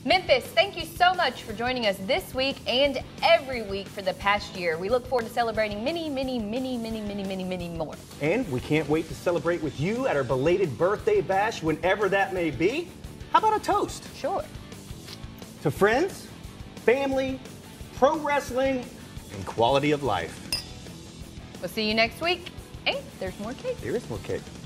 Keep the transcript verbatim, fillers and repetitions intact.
Memphis, thank you so much for joining us this week and every week for the past year. We look forward to celebrating many, many, many, many, many, many, many more. And we can't wait to celebrate with you at our belated birthday bash, whenever that may be. How about a toast? Sure. To friends, family, pro wrestling, and quality of life. We'll see you next week. And there's more cake. There is more cake.